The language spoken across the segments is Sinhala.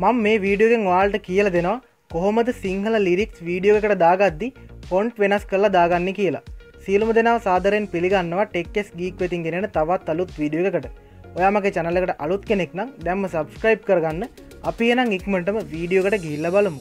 මම මේ වීඩියෝ එකෙන් ඔයාලට කියලා දෙනවා කොහොමද සිංහල ලිරික්ස් වීඩියෝ එකකට දාගද්දි ෆොන්ට් වෙනස් කරලා දාගන්නේ කියලා. සියලුම දෙනාව සාදරයෙන් පිළිගන්නවා ටෙක්ස් ගීක් වෙතින් ගෙනෙන තවත් අලුත් වීඩියෝ එකකට. ඔයා මගේ channel එකට අලුත් කෙනෙක් නම් දැන්ම subscribe කරගන්න. අපි එහෙනම් ඉක්මනටම වීඩියෝ එකට ගිහිල්ලා බලමු.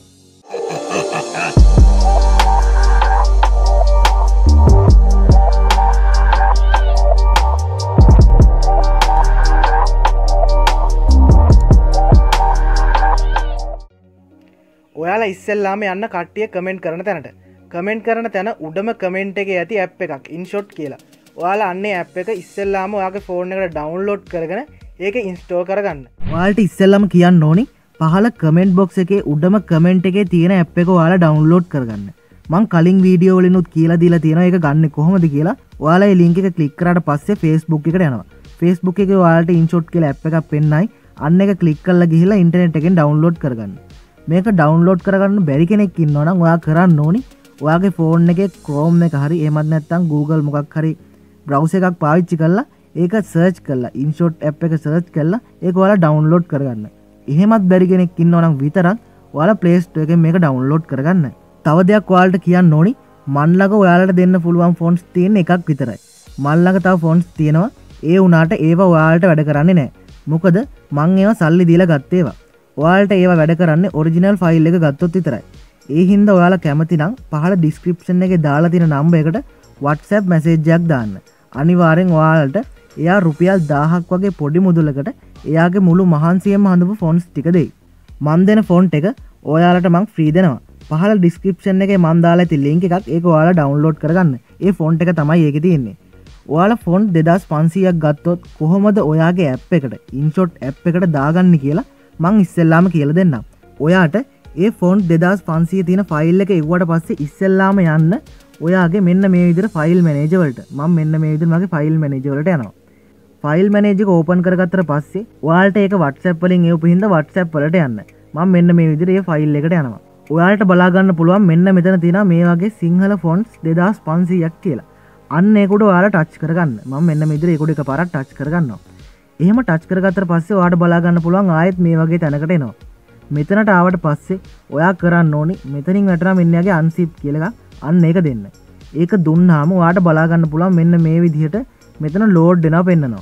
ඔයාලා ඉස්සෙල්ලාම යන්න කට්ටිය කමෙන්ට් කරන තැනට. කමෙන්ට් කරන තැන උඩම කමෙන්ට් එකේ ඇති ඇප් එකක් InShot කියලා. ඔයාලා අන්නේ ඇප් එක ඉස්සෙල්ලාම ඔයාගේ ෆෝන් එකට ඩවුන්ලෝඩ් කරගෙන ඒක ඉන්ස්ටෝල් කරගන්න. ඔයාලට ඉස්සෙල්ලාම කියන්න ඕනි පහළ කමෙන්ට් බොක්ස් එකේ උඩම කමෙන්ට් එකේ තියෙන ඇප් එක ඔයාලා ඩවුන්ලෝඩ් කරගන්න. මම කලින් වීඩියෝ වලිනුත් කියලා දීලා තියෙනවා ඒක ගන්න කොහොමද කියලා. ඔයාලා මේ ලින්ක් එක ක්ලික් කරාට පස්සේ Facebook එකට යනවා. Facebook එකේ ඔයාලට InShot කියලා ඇප් එකක් පෙන්නයි. අන්න එක ක්ලික් කරලා ගිහිල්ලා ඉන්ටර්නෙට් එකෙන් ඩවුන්ලෝඩ් කරගන්න. මේක ඩවුන්ලෝඩ් කරගන්න බැරි කෙනෙක් ඉන්නවා නම් ඔයා කරන්න ඕනි ඔයාගේ ෆෝන් එකේ Chrome එක හරි එහෙමත් නැත්නම් Google මොකක් හරි browser එකක් පාවිච්චි කරලා ඒක සර්ච් කරලා InShot app එක සර්ච් කරලා ඒක ඔයාලා ඩවුන්ලෝඩ් කරගන්න. එහෙමත් බැරි කෙනෙක් ඉන්නවා නම් විතරක් ඔයාලා Play Store එකෙන් මේක ඩවුන්ලෝඩ් කරගන්න. තව දෙයක් ඔයාලට කියන්න ඕනි මන් ළඟ ඔයාලට දෙන්න පුළුවන් ෆොන්ට්ස් තියෙන එකක් විතරයි. මන් ළඟ තව ෆොන්ට්ස් තියෙනවා. ඒ වුණාට ඒවා ඔයාලට වැඩ කරන්නේ නැහැ. මොකද මං ඒවා සල්ලි දීලා ගත්තේ ඒවා. ඔයාලට ඒවා වැඩ කරන්නේ ඔරිජිනල් ෆයිල් එක ගත්තොත් විතරයි. ඒ හින්දා ඔයාලා කැමති නම් පහළ ඩිස්ක්‍රිප්ෂන් එකේ දාලා තියෙන නම්බර් එකට WhatsApp මැසේජ් එකක් දාන්න. අනිවාර්යෙන් ඔයාලට එයා රුපියල් 1000ක් වගේ පොඩි මුදලකට එයාගේ මුළු මහන්සියෙන්ම හදපු ෆොන්ට්ස් ටික දෙයි. මන් දෙන ෆොන්ට් එක ඔයාලට මං ෆ්‍රී දෙනවා. පහළ ඩිස්ක්‍රිප්ෂන් එකේ මන් දාලා ඇති ලින්ක් එකක් ඒක ඔයාලා ඩවුන්ලෝඩ් කරගන්න. ඒ ෆොන්ට් එක තමයි ඒකේ තියෙන්නේ. ඔයාලා ෆොන්ට් 2500ක් ගත්තොත් කොහොමද ඔයාගේ ඇප් එකට InShot ඇප් එකට දාගන්නේ කියලා මං ඉස්සෙල්ලාම කියලා දෙන්නම්. ඔයාට ඒ ෆොන්ට් 2500 තියෙන ෆයිල් එක එව්වට පස්සේ ඉස්සෙල්ලාම යන්න ඔයාගේ මෙන්න මේ විදිහට ෆයිල් මැනේජර් වලට. මම මෙන්න මේ විදිහට මගේ ෆයිල් මැනේජර් වලට යනවා. ෆයිල් මැනේජර් එක ඕපන් කරගත්තට පස්සේ ඔයාලට ඒක WhatsApp වලින් එවපු හින්දා WhatsApp වලට යන්න. මම මෙන්න මේ විදිහට මේ ෆයිල් එකට යනවා. ඔයාලට බලා ගන්න පුළුවන් මෙන්න මෙතන තියෙනවා මේ වගේ සිංහල ෆොන්ට්ස් 2500ක් කියලා. අන්න ඒකට ඔයාලා ටච් කරගන්න. මම මෙන්න මේ විදිහට ඒකට එකපාරක් ටච් කරගන්නවා. එහෙම ටච් කරගත්තට පස්සේ ඔයාලට බලා ගන්න පුළුවන් ආයෙත් මේ වගේ තැනකට එනවා. මෙතනට ආවට පස්සේ ඔයා කරන්න ඕනි මෙතනින් වැටෙනා මෙන්න යගේ unzip කියලා එකක් අන්න ඒක දෙන්න. ඒක දුන්නාම ඔයාලට බලා ගන්න පුළුවන් මෙන්න මේ විදිහට මෙතන load වෙනවා පෙන්නනවා.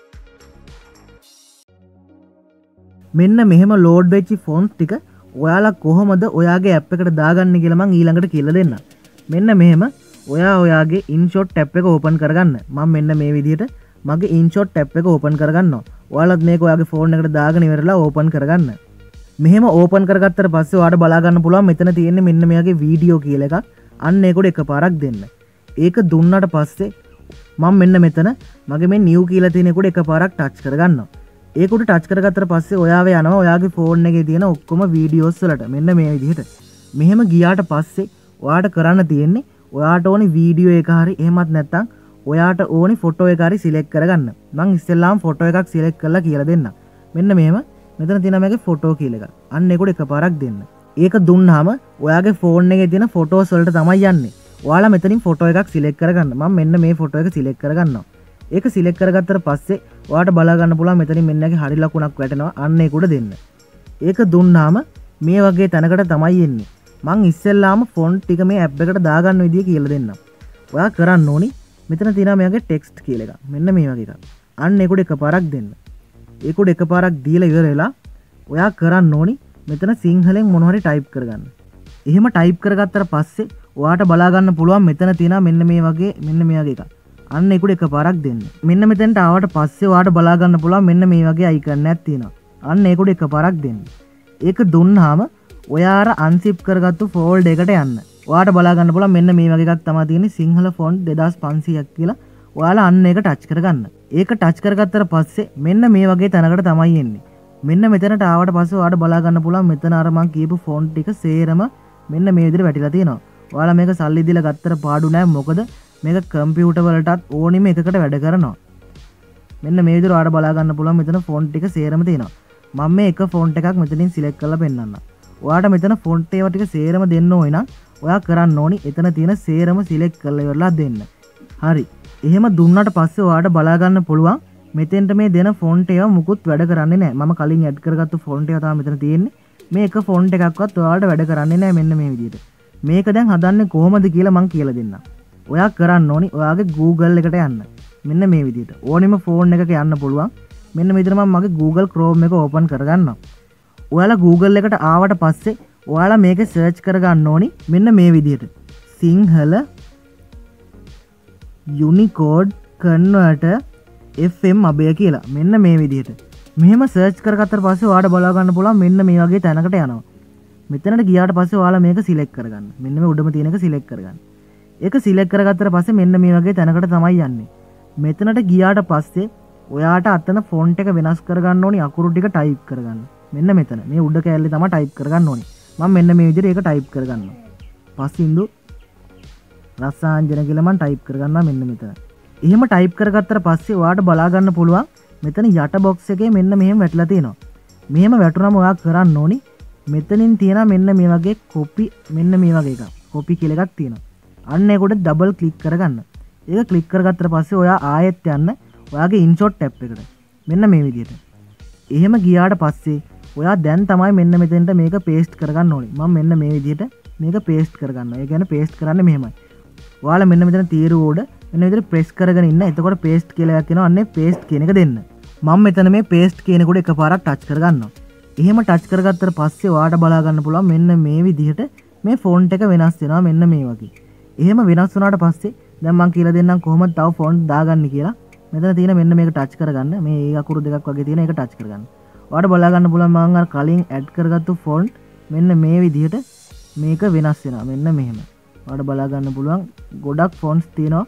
මෙන්න මෙහෙම load වෙච්ච ෆොන්ට් ටික ඔයාලා කොහොමද ඔයාගේ app එකට දාගන්නේ කියලා මම ඊළඟට කියලා දෙන්නම්. මෙන්න මෙහෙම ඔයාගේ InShot app එක open කරගන්න. මම මෙන්න මේ විදිහට මගේ InShot app එක open කරගන්නවා. ඔයාලත් මේක ඔයාගේ ෆෝන් එකට දාගෙන ඉවරලා open කරගන්න. මෙහෙම open කරගත්තට පස්සේ ඔයාලට බලා ගන්න පුළුවන් මෙතන තියෙන්නේ මෙන්න මෙයාගේ වීඩියෝ කියලා එකක්. අන්න ඒකට එකපාරක් දෙන්න. ඒක දුන්නාට පස්සේ මම මෙන්න මෙතන මගේ මේ new කියලා තියෙන එකට එකපාරක් touch කරගන්නවා. ඒකට touch කරගත්තට පස්සේ ඔයාව යනවා ඔයාගේ ෆෝන් එකේ තියෙන ඔක්කොම වීඩියෝස් වලට. මෙන්න මේ විදිහට. මෙහෙම ගියාට පස්සේ ඔයාට කරන්න තියෙන්නේ ඔයාට ඕනි වීඩියෝ එක හරි එහෙමත් නැත්නම් ඔයාට ඕනි ෆොටෝ එක හරි සිලෙක්ට් කරගන්න. මම ඉස්සෙල්ලාම ෆොටෝ එකක් සිලෙක්ට් කරලා කියලා දෙන්නම්. මෙන්න මෙහෙම මෙතන තියෙන මේකේ ෆොටෝ කියලා එකක්. අන්න ඒකට එකපාරක් දෙන්න. ඒක දුන්නාම ඔයාගේ ෆෝන් එකේ තියෙන ෆොටෝස් වලට තමයි යන්නේ. ඔයාලා මෙතනින් ෆොටෝ එකක් සිලෙක්ට් කරගන්න. මම මෙන්න මේ ෆොටෝ එක සිලෙක්ට් කරගන්නවා. ඒක සිලෙක්ට් කරගත්තට පස්සේ ඔයාට බලා ගන්න පුළුවන් මෙතනින් මෙන්න යගේ හරි ලකුණක් වැටෙනවා. අන්න ඒකට දෙන්න. ඒක දුන්නාම මේ වගේ තැනකට තමයි එන්නේ. මං ඉස්සෙල්ලාම ෆොන්ට් ටික මේ ඇප් එකට දාගන්න විදිය කියලා දෙන්නම්. ඔයා කරන්න ඕනි මෙතන තියෙනවා මේකේ ටෙක්ස්ට් කියලා එකක්. මෙන්න මේ වගේ එකක්. අන්න ඒකට එකපාරක් දෙන්න. ඒකට එකපාරක් දීලා ඉවර වෙලා ඔයා කරන්න ඕනි මෙතන සිංහලෙන් මොනවා හරි ටයිප් කරගන්න. එහෙම ටයිප් කරගත්තට පස්සේ ඔයාට බලා ගන්න පුළුවන් මෙතන තියෙනවා මෙන්න මේ වගේ එකක්. අන්න ඒකට එකපාරක් දෙන්න. මෙන්න මෙතනට ආවට පස්සේ ඔයාට බලා ගන්න පුළුවන් මෙන්න මේ වගේ අයිකන් එකක් තියෙනවා. අන්න ඒකට එකපාරක් දෙන්න. ඒක දුන්නාම ඔයා අර unzip කරගත්තු ෆෝල්ඩර් එකට යන්න. ඔයාට බලා ගන්න පුළුවන් මෙන්න මේ වගේ එකක් තමයි තියෙන්නේ සිංහල ෆොන්ට් 2500ක් කියලා. ඔයාලා අන්න ඒක ටච් කරගන්න. ඒක ටච් කරගත්තට පස්සේ මෙන්න මේ වගේ තැනකට තමයි එන්නේ. මෙන්න මෙතනට ආවට පස්සේ ඔයාට බලා ගන්න පුළුවන් මෙතන අර මං කියපු ෆොන්ට් ටික සේරම මෙන්න මේ විදිහට වැටිලා තියෙනවා. ඔයාලා මේක සල්ලි දීලා ගත්තට පාඩු නෑ මොකද මේක කම්පියුටර් වලටත් ඕනිම එකකට වැඩ කරනවා. මෙන්න මේ විදිහට ඔයාට බලා ගන්න පුළුවන් මෙතන ෆොන්ට් ටික සේරම තියෙනවා. මම මේ එක ෆොන්ට් එකක් මෙතනින් සිලෙක්ට් කරලා පෙන්නන්නම්. ඔයාට මෙතන ෆොන්ට් ඒවා ටික සේරම දෙන්න ඕන නම් ඔයා කරන්න ඕනි එතන තියෙන සේරම සිලෙක්ට් කරලා ඉවරලා දෙන්න. හරි. එහෙම දුන්නාට පස්සේ ඔයාට බලා ගන්න පුළුවන් මෙතෙන්ට මේ දෙන ෆොන්ට් ඒවා මුකුත් වැඩ කරන්නේ නැහැ. මම කලින් ඇඩ් කරගත්තු ෆොන්ට් ඒවා තමයි මෙතන තියෙන්නේ. මේක ෆොන්ට් එකක්වත් ඔයාලට වැඩ කරන්නේ නැහැ මෙන්න මේ විදිහට. මේක දැන් හදන්නේ කොහොමද කියලා මම කියලා දෙන්නම්. ඔයා කරන්න ඕනි ඔයාගේ Google එකට යන්න. මෙන්න මේ විදිහට. ඕනෙම ෆෝන් එකක යන්න පුළුවන්. මෙන්න මේ විදිහට මම මගේ Google Chrome එක ඕපන් කරගන්නවා. ඔයාලා Google එකට ආවට පස්සේ ඔයාලා මේකේ සර්ච් කරගන්න ඕනි මෙන්න මේ විදිහට. Sinhala Unicode Converter FM Abhaya කියලා. මෙන්න මේ විදිහට. මෙහෙම සර්ච් කරගත්තට පස්සේ ඔයාලට බලා ගන්න පුළුවන් මෙන්න මේ වගේ තැනකට යනවා. මෙතනට ගියාට පස්සේ ඔයාලා මේක සිලෙක්ට් කරගන්න. මෙන්න මේ උඩම තියෙන එක සිලෙක්ට් කරගන්න. ඒක සිලෙක්ට් කරගත්තට පස්සේ මෙන්න මේ වගේ තැනකට තමයි යන්නේ. මෙතනට ගියාට පස්සේ ඔයාට අතන ෆොන්ට් එක වෙනස් කරගන්න ඕනි අකුරු ටික ටයිප් කරගන්න. මෙන්න මෙතන මේ උඩ කැලේ තමයි ටයිප් කරගන්න ඕනි. මම මෙන්න මේ විදිහට ඒක ටයිප් කරගන්නවා. පස්සින්දු රසාංජන කියලා මම ටයිප් කරගන්නවා මෙන්න මෙතන. එහෙම ටයිප් කරගත්තට පස්සේ ඔයාට බලා ගන්න පුළුවන් මෙතන යට බොක්ස් එකේ මෙන්න මෙහෙම වැටලා තියෙනවා. මෙහෙම වැටුනම ඔයා කරන්න ඕනි මෙතනින් තියෙන මෙන්න මේ වගේ කොපි මෙන්න මේ වගේ එකක්. කොපි කියලා එකක් තියෙනවා. අන්න ඒකට ඩබල් ක්ලික් කරගන්න. ඒක ක්ලික් කරගත්තට පස්සේ ඔයා ආයෙත් යන්න ඔයාගේ ඉන්ෂොට් ටැබ් එකට. මෙන්න මේ විදිහට. එහෙම ගියාට පස්සේ ඔයා දැන් තමයි මෙන්න මෙතෙන්ට මේක පේස්ට් කරගන්න ඕනේ. මම මෙන්න මේ විදිහට මේක පේස්ට් කරගන්නවා. ඒ කියන්නේ පේස්ට් කරන්නේ මෙහෙමයි. ඔයාලා මෙන්න මෙතන තීරුවෝඩ මෙන්න විදිහට ප්‍රෙස් කරගෙන ඉන්න. එතකොට පේස්ට් කියලා එකක් එනවා. අන්නේ පේස්ට් කියන එක දෙන්න. මම මෙතන මේ පේස්ට් කියන එකට එකපාරක් ටච් කරගන්නවා. එහෙම ටච් කරගත්තට පස්සේ ඔයාට බලා ගන්න පුළුවන් මෙන්න මේ විදිහට මේ ෆොන්ට් එක වෙනස් වෙනවා මෙන්න මේ වගේ. එහෙම වෙනස් වුණාට පස්සේ දැන් මම කියලා දෙන්නම් කොහොමද තව ෆොන්ට් දාගන්නේ කියලා. මෙතන තියෙන මෙන්න මේක ටච් කරගන්න. මේ ඒ අකුරු දෙකක් වගේ තියෙන එක ටච් කරගන්න. ඔයාට බලා ගන්න පුළුවන් මම අර කලින් ඇඩ් කරගත්තු ෆොන්ට් මෙන්න මේ විදිහට මේක වෙනස් වෙනවා. මෙන්න මෙහෙම. ඔයාට බලා ගන්න පුළුවන් ගොඩක් ෆොන්ට්ස් තියෙනවා.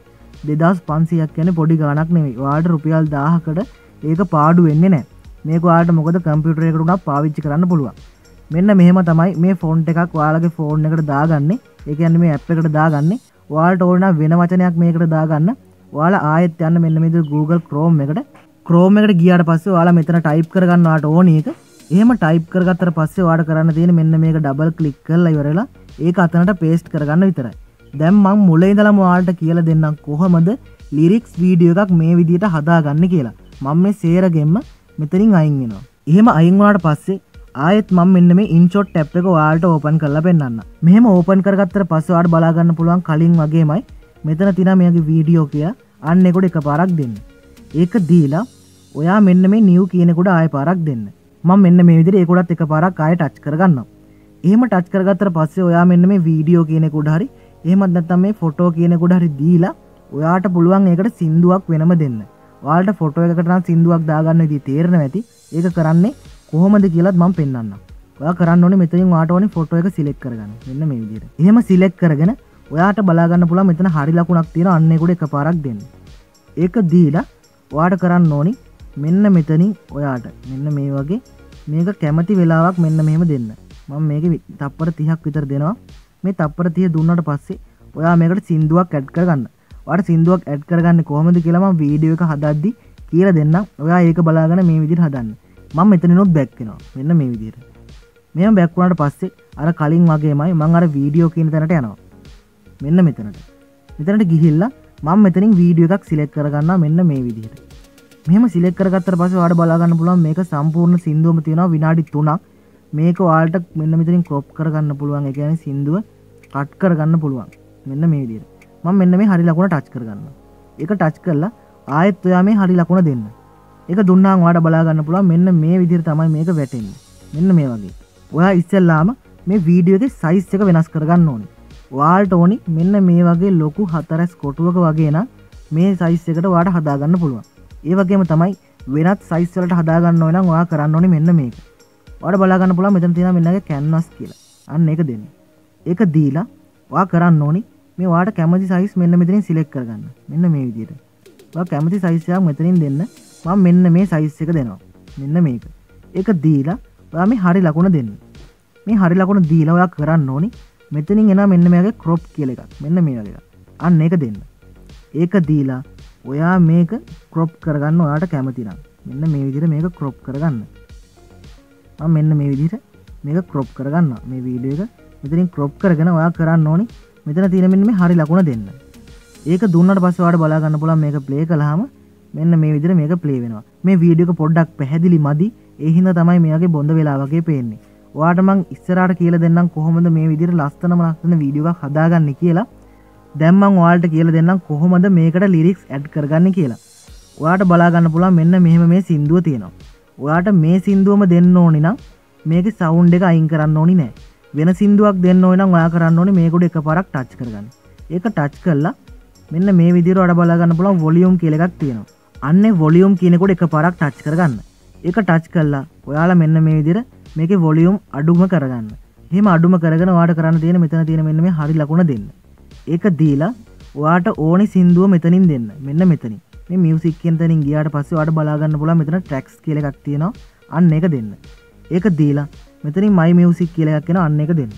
2500ක් කියන්නේ පොඩි ගාණක් නෙවෙයි. ඔයාට රුපියල් 1000කට ඒක පාඩු වෙන්නේ නැහැ. මේක ඔයාලට මොකද කම්පියුටර් එකකට උනත් පාවිච්චි කරන්න පුළුවන්. මෙන්න මෙහෙම තමයි මේ ෆොන්ට් එකක් ඔයාලගේ ෆෝන් එකට දාගන්නේ. ඒ කියන්නේ මේ ඇප් එකට දාගන්නේ. ඔයාලට ඕන නම් වෙන වචනයක් මේකට දාගන්න. ඔයාලා ආයෙත් යන්න මෙන්න මේ Google Chrome එකට. Chrome එකට ගියාට පස්සේ ඔයාලා මෙතන ටයිප් කරගන්න ඔයාලට ඕනි එක. එහෙම ටයිප් කරගත්තට පස්සේ ඔයාලට කරන්න තියෙන්නේ මෙන්න මේක ඩබල් ක්ලික් කරලා ඉවරලා ඒක අතනට පේස්ට් කරගන්න විතරයි. දැන් මම මුලින් ඉඳලම ඔයාලට කියලා දෙන්නම් කොහොමද ලිරික්ස් වීඩියෝ එකක් මේ විදිහට හදාගන්නේ කියලා. මම මේ සේරගෙම්ම මෙතනින් අයින් වෙනවා. එහෙම අයින් වුණාට පස්සේ ආයෙත් මම මෙන්න මේ ඉන්ෂොට් ටැබ් එක ඔයාලට ඕපන් කරලා පෙන්නන්න. මෙහෙම ඕපන් කරගත්තට පස්සේ ඔයාලට බලා ගන්න පුළුවන් කලින් වගේමයි මෙතන තියෙන මේගේ වීඩියෝ කියලා අන්න ඒකට එකපාරක් දෙන්න. ඒක දීලා ඔයා මෙන්න මේ නිව් කියන එකට ආයෙ පාරක් දෙන්න. මම මෙන්න මේ විදිහට ඒකටත් එකපාරක් ආයෙ ටච් කරගන්නවා. එහෙම ටච් කරගත්තට පස්සේ ඔයා මෙන්න මේ වීඩියෝ කියන එකට හරි එහෙමත් නැත්නම් මේ ෆොටෝ කියන එකට හරි දීලා ඔයාට පුළුවන් ඒකට සින්දුවක් වෙනම දෙන්න. ඔයාලට ෆොටෝ එකකට නම් සින්දුවක් දාගන්න විදිහ තේරෙනවා ඇති. ඒක කරන්නේ කොහොමද කියලාත් මම පෙන්නන්නම්. ඔයා කරන්න ඕනේ මෙතනින් ඔයාට ඕනේ ෆොටෝ එක සිලෙක්ට් කරගන්න. මෙන්න මේ විදිහට. එහෙම සිලෙක්ට් කරගෙන ඔයාට බලා ගන්න පුළුවන් මෙතන හරි ලකුණක් තියෙනවා. අන්න ඒකට එකපාරක් දෙන්න. ඒක දීලා ඔයාට කරන්න ඕනි මෙන්න මෙතනින් ඔයාට මෙන්න මේ වගේ මේක කැමති වෙලාවක් මෙන්න මෙහෙම දෙන්න. මම මේකේ තප්පර 30ක් විතර දෙනවා. මේ තප්පර 30 දුන්නාට පස්සේ ඔයා මේකට සින්දුවක් ඇඩ් කරගන්න. ඔයාට සින්දුවක් ඇඩ් කරගන්නේ කොහොමද කියලා මම වීඩියෝ එක හදද්දි කියලා දෙන්නම්. ඔයා ඒක බලාගෙන මේ විදිහට හදන්න. මම මෙතනිනුත් බැක් වෙනවා. මෙන්න මේ විදිහට. මෙහෙම බැක් වුණාට පස්සේ අර කලින් වගේමයි මම අර වීඩියෝ කියන තැනට යනවා. මෙන්න මෙතනට. මෙතනට ගිහිල්ලා මම මෙතනින් වීඩියෝ එකක් සිලෙක්ට් කරගන්නවා මෙන්න මේ විදිහට. මෙහෙම සිලෙක්ට් කරගත්තට පස්සේ ඔයාලට බලා ගන්න පුළුවන් මේක සම්පූර්ණ සින්දුවම තියෙනවා විනාඩි 3ක්. මේක ඔයාලට මෙන්න මෙතනින් ක්‍රොප් කරගන්න පුළුවන්. ඒ කියන්නේ සින්දුව කට් කරගන්න පුළුවන්. මෙන්න මේ විදිහට. මම මෙන්න මේ හරි ලකුණ ටච් කරගන්නවා. ඒක ටච් කරලා ආයෙත් ඔයා මේ හරි ලකුණ දෙන්න. ඒක දුන්නාම ඔයාලට බලා ගන්න පුළුවන් මෙන්න මේ විදිහට තමයි මේක වැටෙන්නේ. මෙන්න මේ වගේ. ඔයා ඉස්සෙල්ලාම මේ වීඩියෝ එකේ සයිස් එක වෙනස් කරගන්න ඕනේ. ඔයාලට ඕනි මෙන්න මේ වගේ ලොකු 4S කොටුවක වගේ නම් මේ සයිස් එකට ඔයාලට හදා ගන්න පුළුවන්. ඒ වගේම තමයි වෙනත් සයිස් වලට හදා ගන්න ඕන නම් ඔයා කරන්න ඕනේ මෙන්න මේක. ඔයාලට බලා ගන්න පුළුවන් මෙතන තියෙනවා මෙන්නගේ canvas කියලා. අන්න ඒක දෙන්න. ඒක දීලා ඔයා කරන්න ඕනි මේ ඔයාලට කැමති සයිස් මෙන්න මෙතනින් සිලෙක්ට් කරගන්න. මෙන්න මේ විදිහට. ඔයා කැමති සයිස් එකක් මෙතනින් දෙන්න. මම මෙන්න මේ සයිස් එක දෙනවා. මෙන්න මේක. ඒක දීලා ඔයා මේ හරි ලකුණ දෙන්න. මේ හරි ලකුණ දීලා ඔයා කරන්න ඕනි මෙතනින් එනවා මෙන්න මේගේ crop කියලා එකක්. මෙන්න මේ වගේ එකක්. අන්න ඒක දෙන්න. ඒක දීලා ඔයා මේක crop කරගන්න ඔයාට කැමති නම්. මෙන්න මේ විදිහට මේක crop කරගන්න. මම මෙන්න මේ විදිහට මේක crop කරගන්නවා. මේ වීඩියෝ එක මෙතනින් crop කරගෙන ඔයා කරන්න ඕනි මෙතන තියෙන මෙන්න මේ හරි ලකුණ දෙන්න. ඒක දුන්නාට පස්සේ ඔයාලට බලා ගන්න පුළුවන් මේක ප්ලේ කළාම මෙන්න මේ විදිහට මේක ප්ලේ වෙනවා. මේ වීඩියෝ එක පොඩ්ඩක් පැහැදිලි මදි. ඒ හින්දා තමයි මේ වගේ බොඳ වෙලා වගේ පේන්නේ. ඔයාට මං ඉස්සරහට කියලා දෙන්නම් කොහොමද මේ විදිහට ලස්සනම ලස්සන වීඩියෝ එකක් හදාගන්නේ කියලා. දැන් මං ඔයාලට කියලා දෙන්නම් කොහොමද මේකට ලිරික්ස් ඇඩ් කරගන්නේ කියලා. ඔයාට බලා ගන්න පුළුවන් මෙන්න මෙහෙම මේ සින්දුව තියෙනවා. ඔයාට මේ සින්දුවම දෙන්න ඕනි නම් මේකේ සවුන්ඩ් එක අයින් කරන්න ඕනි නෑ. වෙන සින්දුවක් දෙන්න ඕනි නම් ඔයා කරන්න ඕනේ මේක උඩ එකපාරක් ටච් කරගන්න. ඒක ටච් කළා මෙන්න මේ විදිහට ඔයාලා බලා ගන්න පුළුවන් වොලියුම් කියලා එකක් තියෙනවා. අන්නේ වොලියුම් කියන කොට එකපාරක් ටච් කරගන්න. ඒක ටච් කළා ඔයාලා මෙන්න මේ විදිහට මේකේ වොලියුම් අඩුම කරගන්න. එහෙම අඩුම කරගෙන ඔයාට කරන්න තියෙන මෙතන තියෙන මෙන්න මේ හරි ලකුණ දෙන්න. ඒක දීලා ඔයාට ඕනි සින්දුව මෙතනින් දෙන්න. මෙන්න මෙතනින්. මේ මියුසික් කියන තැනින් ගියාට පස්සේ ඔයාට බලා ගන්න පුළුවන් මෙතන ට්‍රැක්ස් කියලා එකක් තියෙනවා. අන්න ඒක දෙන්න. ඒක දීලා මෙතනින් මයි මියුසික් කියලා එකක් එනවා. අන්න ඒක දෙන්න.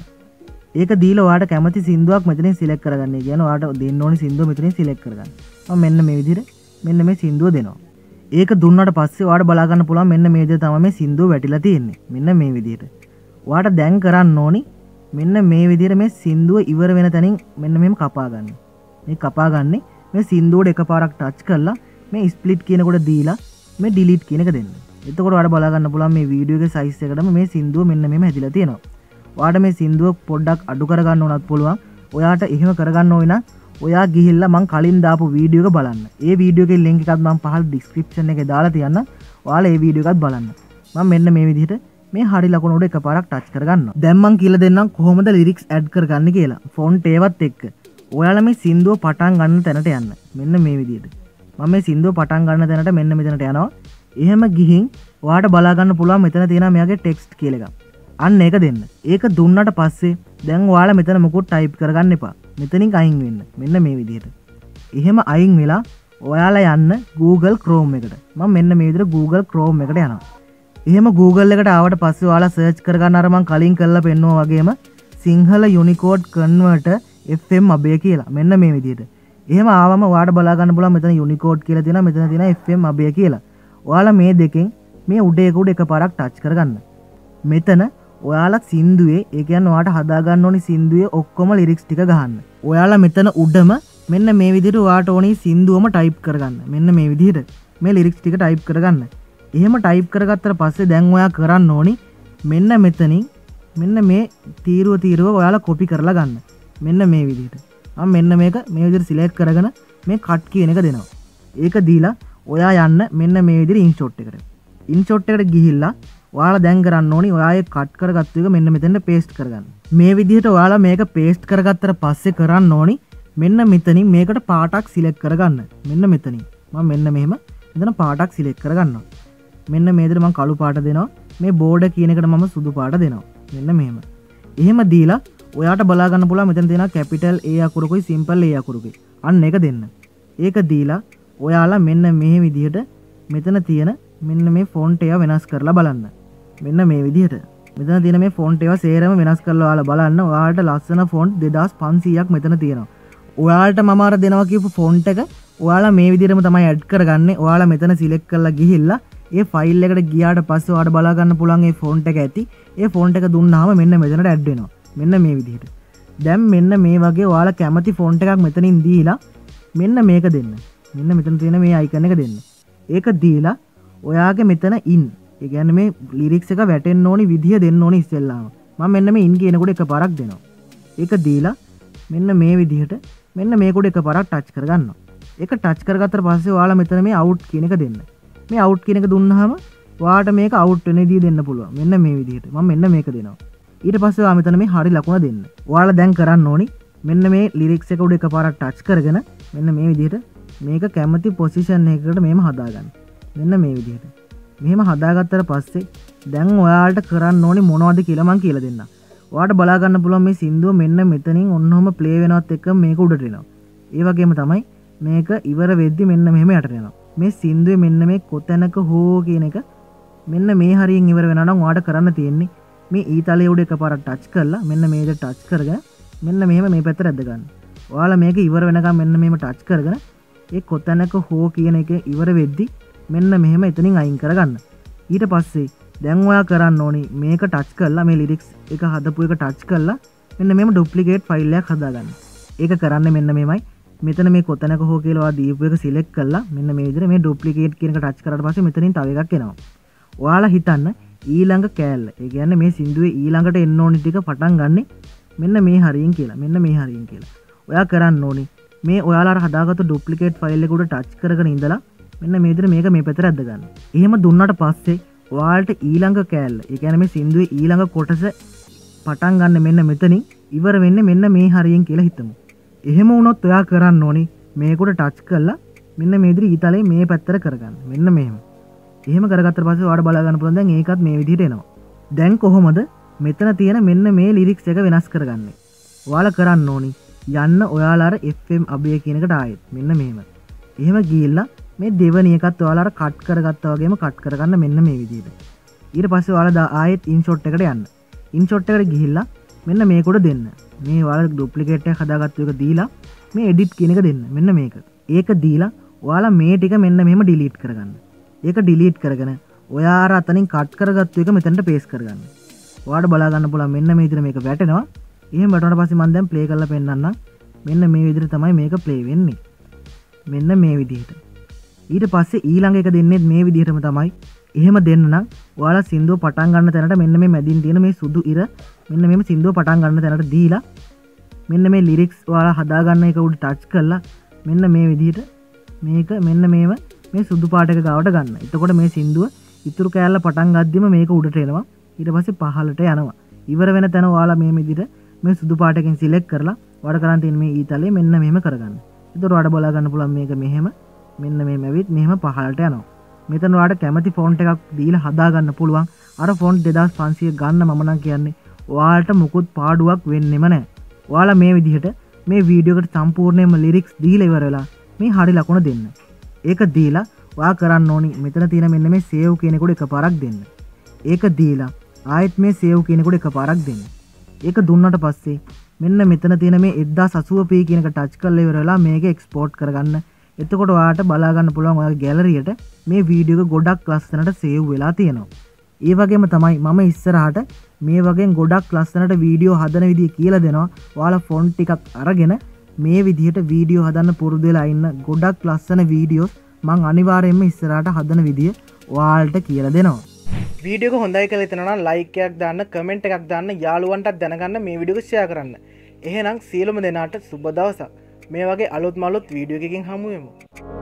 ඒක දීලා ඔයාට කැමති සින්දුවක් මෙතනින් සිලෙක්ට් කරගන්න. ඒ කියන්නේ ඔයාට දෙන්න ඕනි සින්දුව මෙතනින් සිලෙක්ට් කරගන්න. මම මෙන්න මේ විදිහට මෙන්න මේ සින්දුව දෙනවා. ඒක දුන්නාට පස්සේ ඔයාට බලා ගන්න පුළුවන් මෙන්න මේ විදිහට තමයි මේ සින්දුව වැටිලා තියෙන්නේ. මෙන්න මේ විදිහට. ඔයාට දැන් කරන්න ඕනි මෙන්න මේ විදිහට මේ සින්දුව ඉවර වෙන තැනින් මෙන්න මෙහෙම කපා ගන්න. මේ කපා ගන්නේ මේ සින්දුවට එකපාරක් ටච් කරලා මේ ස්ප්ලිට් කියන කොට දීලා මේ ඩිලීට් කියන එක දෙන්න. එතකොට ඔයාලට බලා ගන්න පුළුවන් මේ වීඩියෝ එකේ සයිස් එකටම මේ සින්දුව මෙන්න මෙහෙම හැදිලා තියෙනවා. ඔයාට මේ සින්දුව පොඩ්ඩක් අඩු කරගන්න ඕනත් පුළුවන්. ඔයාට එහෙම කරගන්න ඕන නම් ඔයා ගිහිල්ලා මං කලින් දාපු වීඩියෝ එක බලන්න. ඒ වීඩියෝ එකේ link එකත් මං පහළ description එකේ දාලා තියන්නම්. ඔයාලා ඒ වීඩියෝ එකත් බලන්න. මම මෙන්න මේ විදිහට මේ හරි ලකුණ උඩ එකපාරක් ටච් කරගන්නවා. දැන් මං කියලා දෙන්නම් කොහොමද ලිරික්ස් ඇඩ් කරගන්නේ කියලා. ෆොන්ට් ඒවත් එක්ක. ඔයාලා මේ සින්දුව පටන් ගන්න තැනට යන්න. මෙන්න මේ විදිහට. මම මේ සින්දුව පටන් ගන්න තැනට මෙන්න මෙතනට යනවා. එහෙම ගිහින් ඔයාට බලා ගන්න පුළුවන් මෙතන තියෙනවා මෙයාගේ ටෙක්ස්ට් කියලා එකක්. අන්න ඒක දෙන්න. ඒක දුන්නාට පස්සේ දැන් ඔයාලා මෙතන මොකුත් ටයිප් කරගන්න එපා. මෙතනින් අයින් වෙන්න. මෙන්න මේ විදිහට. එහෙම අයින් වෙලා ඔයාලා යන්න Google Chrome එකට. මම මෙන්න මේ විදිහට Google Chrome එකට යනවා. එහෙම Google එකට ආවට පස්සේ ඔයාලා සර්ච් කරගන්න අර මම කලින් කරලා පෙන්නුවා වගේම සිංහල Unicode Converter FM අබේ කියලා. මෙන්න මේ විදිහට. එහෙම ආවම ඔයාට බලා ගන්න පුළුවන් මෙතන Unicode කියලා තියෙනවා. මෙතන තියෙනවා FM අබේ කියලා. ඔයාලා මේ දෙකෙන් මේ උඩ එක උඩ එකපාරක් ටච් කරගන්න. මෙතන ඔයාලා සින්දුවේ ඒ කියන්නේ ඔයාට හදා ගන්න ඕනි සින්දුවේ ඔක්කොම ලිරික්ස් ටික ගහන්න. ඔයාලා මෙතන උඩම මෙන්න මේ විදිහට ඔයාට ඕනි සින්දුවම ටයිප් කරගන්න. මෙන්න මේ විදිහට මේ ලිරික්ස් ටික ටයිප් කරගන්න. එහෙම ටයිප් කරගත්තට පස්සේ දැන් ඔයා කරන්න ඕනි මෙන්න මෙතනින් මෙන්න මේ තීරුව ඔයාලා කොපි කරලා ගන්න. මෙන්න මේ විදිහට. මම මෙන්න මේක මේ විදිහට සිලෙක්ට් කරගෙන මේ කට් කියන එක දෙනවා. ඒක දීලා ඔයා යන්න මෙන්න මේ විදිහට ඉන්ෂොට් එකට. ඉන්ෂොට් එකට ගිහිල්ලා ඔයාලා දැන් කරන්න ඕනි ඔයා ඒ කට් කරගත්තු එක මෙන්න මෙතෙන්ට පේස්ට් කරගන්න. මේ විදිහට ඔයාලා මේක පේස්ට් කරගත්තට පස්සේ කරන්න ඕනි මෙන්න මෙතනින් මේකට පාටක් සිලෙක්ට් කරගන්න. මෙන්න මෙතනින්. මම මෙන්න මෙහෙම මෙතන පාටක් සිලෙක්ට් කරගන්නවා. මෙන්න මේ විදිහට මම කළු පාට දෙනවා. මේ බෝඩර් කියන එකට මම සුදු පාට දෙනවා. මෙන්න මෙහෙම. එහෙම දීලා ඔයාට බලා ගන්න පුළුවන් මෙතන තියෙනවා කැපිටල් A අකුරකුයි සිම්පල් A අකුරකුයි. අන්න ඒක දෙන්න. ඒක දීලා ඔයාලා මෙන්න මේ විදිහට මෙතන තියෙන මෙන්න මේ ෆොන්ට් එක වෙනස් කරලා බලන්න. මෙන්න මේ විදිහට. මෙතන තියෙන මේ ෆොන්ට් ඒවා සේරම වෙනස් කරලා ඔයාලා බලන්න. ඔයාලට ලස්සන ෆොන්ට් 2500ක් මෙතන තියෙනවා. ඔයාලට මම අර දෙනවා කියපු ෆොන්ට් එක ඔයාලා මේ විදිහටම තමයි ඇඩ් කරගන්නේ. ඔයාලා මෙතන සිලෙක්ට් කරලා ගිහිල්ලා ඒ ෆයිල් එකට ගියාට පස්සේ ඔයාලට බලා ගන්න පුළුවන් ඒ ෆොන්ට් එක ඇති. ඒ ෆොන්ට් එක දුන්නාම මෙන්න මෙතනට ඇඩ් වෙනවා. මෙන්න මේ විදිහට. දැන් මෙන්න මේ වගේ ඔයාලා කැමති ෆොන්ට් එකක් මෙතනින් දීලා මෙන්න මේක දෙන්න. මෙන්න මෙතන තියෙන මේ අයිකන් එක දෙන්න. ඒක දීලා ඔයාගේ මෙතන ඉන් ඒ කියන්නේ මේ ලිරික්ස් එක වැටෙන්න ඕනි විදිය දෙන්න ඕනි ඉස්සෙල්ලාම. මම මෙන්න මේ ඉන් කියනකොට එකපාරක් දෙනවා. ඒක දීලා මෙන්න මේ විදිහට මෙන්න මේකට එකපාරක් ටච් කරගන්නවා. ඒක ටච් කරගත්තට පස්සේ ඔයාලා මෙතන මේ අවුට් කියන එක දෙන්න. මේ අවුට් කියන එක දුන්නාම ඔයාට මේක අවුට් වෙන විදිය දෙන්න පුළුවන්. මෙන්න මේ විදිහට. මම මෙන්න මේක දෙනවා. ඊට පස්සේ ඔයා මෙතන මේ හරි ලකුණ දෙන්න. ඔයාලා දැන් කරන්න ඕනි මෙන්න මේ ලිරික්ස් එක උඩ එකපාරක් ටච් කරගෙන මෙන්න මේ විදිහට මේක කැමති පොසිෂන් එකකට මෙහෙම හදාගන්න. මෙන්න මේ විදිහට. මෙහෙම හදාගත්තට පස්සේ දැන් ඔයාලට කරන්න ඕනි මොනවද කියලා මම කියලා දෙන්නම්. ඔයාලට බලා ගන්න පුළුවන් මේ සින්දුව මෙන්න මෙතනින් ඔන්නෝම ප්ලේ වෙනවත් එක්ක මේක උඩට එනවා. ඒ වගේම තමයි මේක ඉවර වෙද්දි මෙන්න මෙහෙම යටට යනවා. මේ සින්දුවේ මෙන්න මේ කොතැනක හෝ කියන එක මෙන්න මේ හරියෙන් ඉවර වෙනවා නම් ඔයාලට කරන්න තියෙන්නේ මේ ඊතලයේ උඩ එකපාරක් ටච් කරලා මෙන්න මේක ටච් කරගෙන මෙන්න මෙහෙම මේ පැත්තට ඇද්ද ගන්න. ඔයාලා මේක ඉවර වෙනකම් මෙන්න මෙහෙම ටච් කරගෙන ඒ කොතැනක හෝ කියන එක ඉවර වෙද්දි මෙන්න මෙහෙම එතනින් අයින් කරගන්න. ඊට පස්සේ දැන් ඔයා කරන්න ඕනි මේක ටච් කරලා මේ ලිරික්ස් එක හදපු එක ටච් කරලා මෙන්න මෙහෙම ඩුප්ලිකේට් ෆයිල් එකක් හදාගන්න. ඒක කරන්නේ මෙන්න මෙහෙමයි. මෙතන මේ කොතැනක හෝ කියලා ඔයා දීපු එක සිලෙක්ට් කරලා මෙන්න මේ විදිහට මේ ඩුප්ලිකේට් කියන එක ටච් කරාට පස්සේ මෙතනින් තව එකක් එනවා. ඔයාලා හිතන්න ඊළඟ කෑල්ල. ඒ කියන්නේ මේ සින්දුවේ ඊළඟට එන්න ඕනි ටික පටන් ගන්නෙ මෙන්න මේ හරියෙන් කියලා. මෙන්න මේ හරියෙන් කියලා. ඔයා කරන්න ඕනි මේ ඔයාලා අර හදාගත්තු ඩුප්ලිකේට් ෆයිල් එක උඩ ටච් කරගෙන ඉඳලා මෙන්න මේ විදිහට මේක මේ පැත්තට ඇද්ද ගන්න. එහෙම දුන්නාට පස්සේ ඔයාලට ඊළඟ කෑල්ල. ඒ කියන්නේ මේ සින්දුවේ ඊළඟ කොටස පටන් ගන්න මෙන්න මෙතනින් ඉවර වෙන්නේ මෙන්න මේ හරියෙන් කියලා හිතමු. එහෙම වුණොත් ඔයා කරන්න ඕනි මේකට ටච් කරලා මෙන්න මේ විදිහට ඊතලේ මේ පැත්තට කරගන්න. මෙන්න මෙහෙම. එහෙම කරගත්තට පස්සේ ඔයාලට බලා ගන්න පුළුවන් දැන් ඒකත් මේ විදිහට එනවා. දැන් කොහොමද මෙතන තියෙන මෙන්න මේ ලිරික්ස් එක වෙනස් කරගන්නේ? ඔයාලා කරන්න ඕනි යන්න ඔයාලා අර FM අබේ කියන එකට ආයෙත් මෙන්න මෙහෙම. එහෙම ගිහිල්ලා මේ දෙවනි එකත් ඔයාලා අර කට් කරගත්තා වගේම කට් කරගන්න මෙන්න මේ විදිහට. ඊට පස්සේ ඔයාලා ආයෙත් ඉන්ෂොට් එකට යන්න. ඉන්ෂොට් එකට ගිහිල්ලා මෙන්න මේකට දෙන්න. මේ ඔයාලා ඩුප්ලිකේට් එක හදාගත්තු එක දීලා මේ එඩිට් කියන එක දෙන්න. මෙන්න මේක. ඒක දීලා ඔයාලා මේ ටික මෙන්න මෙහෙම ඩිලීට් කරගන්න. ඒක ඩිලීට් කරගෙන ඔයා අර අතනින් කට් කරගත්තු එක මෙතනට පේස්ට් කරගන්න. ඔයාලට බලා ගන්න පුළුවන් මෙන්න මේ විදිහට මේක වැටෙනවා. එහෙම වැටුණාට පස්සේ මම දැන් ප්ලේ කරලා පෙන්නන්නම්. මෙන්න මේ විදිහට තමයි මේක ප්ලේ වෙන්නේ. මෙන්න මේ විදිහට. ඊට පස්සේ ඊළඟ එක දෙන්නේ මේ විදිහටම තමයි. එහෙම දෙන්න නම් ඔයාලා සින්දුව පටන් ගන්න තැනට මෙන්න මේ මැදින් තියෙන මේ සුදු ඉර මෙන්න මේම සින්දුව පටන් ගන්න තැනට දීලා මෙන්න මේ ලිරික්ස් ඔයාලා හදා ගන්න එක උඩ ටච් කරලා මෙන්න මේ විදිහට මේක මෙන්න මේව මේ සුදු පාට එක ගාවට ගන්න. එතකොට මේ සින්දුව ඉතුරු කෑල්ල පටන් ගද්දිම මේක උඩට එනවා. ඊට පස්සේ පහළට යනවා. ඉවර වෙන තැන ඔයාලා මේ විදිහට මේ සුදු පාටකින් සිලෙක්ට් කරලා ඔයාලා කරන් තියෙන මේ ඊතලේ මෙන්න මෙහෙම කරගන්න. එතකොට ඔයාලට බලා ගන්න පුළුවන් මේක මෙහෙම මෙන්න මෙහෙම ඇවිත් මෙහෙම පහළට යනවා. මෙතන ඔයාලට කැමති ෆොන්ට් එකක් දීලා හදා ගන්න පුළුවන්. අර ෆොන්ට් 2500 ගන්න මම නම් කියන්නේ ඔයාලට මුකුත් පාඩුවක් වෙන්නෙම නැහැ. ඔයාලා මේ විදිහට මේ වීඩියෝ එකට සම්පූර්ණයෙන්ම ලිරික්ස් දීලා ඉවර වෙලා මේ හරි ලකුණ දෙන්න. ඒක දීලා ඔයා කරන්න ඕනි මෙතන තියෙන මෙන්න මේ සේව් කියන එකට එකපාරක් දෙන්න. ඒක දීලා ආයෙත් මේ සේව් කියන එකට එකපාරක් දෙන්න. ඒක දුන්නාට පස්සේ මෙන්න මෙතන තියෙන මේ 1080p කියන එක ටච් කරලා ඉවර වෙලා මේක එක්ස්පෝර්ට් කරගන්න. එතකොට ඔයාලට බලා ගන්න පුළුවන් ඔයාගේ ගැලරියට මේ වීඩියෝ එක ගොඩක් ලස්සනට සේව් වෙලා තියෙනවා. ඒ වගේම තමයි මම ඉස්සරහට මේ වගේ ගොඩක් ලස්සනට වීඩියෝ හදන විදිය කියලා දෙනවා. ඔයාලා ෆොන්ට් ටිකක් අරගෙන මේ විදිහට වීඩියෝ හදන්න පුරුදු වෙලා ඉන්න ගොඩක් ලස්සන වීඩියෝස් මං අනිවාර්යයෙන්ම ඉස්සරහට හදන විදිය ඔයාලට කියලා දෙනවා. වීඩියෝ එක හොඳයි කියලා හිතනවා නම් ලයික් එකක් දාන්න, කමෙන්ට් එකක් දාන්න, යාළුවන්ටත් දැනගන්න මේ වීඩියෝ එක ෂෙයා කරන්න. එහෙනම් සියලුම දෙනාට සුබ දවසක්. මේ වගේ අලුත් මලුත් වීඩියෝ එකකින් හමු වෙමු.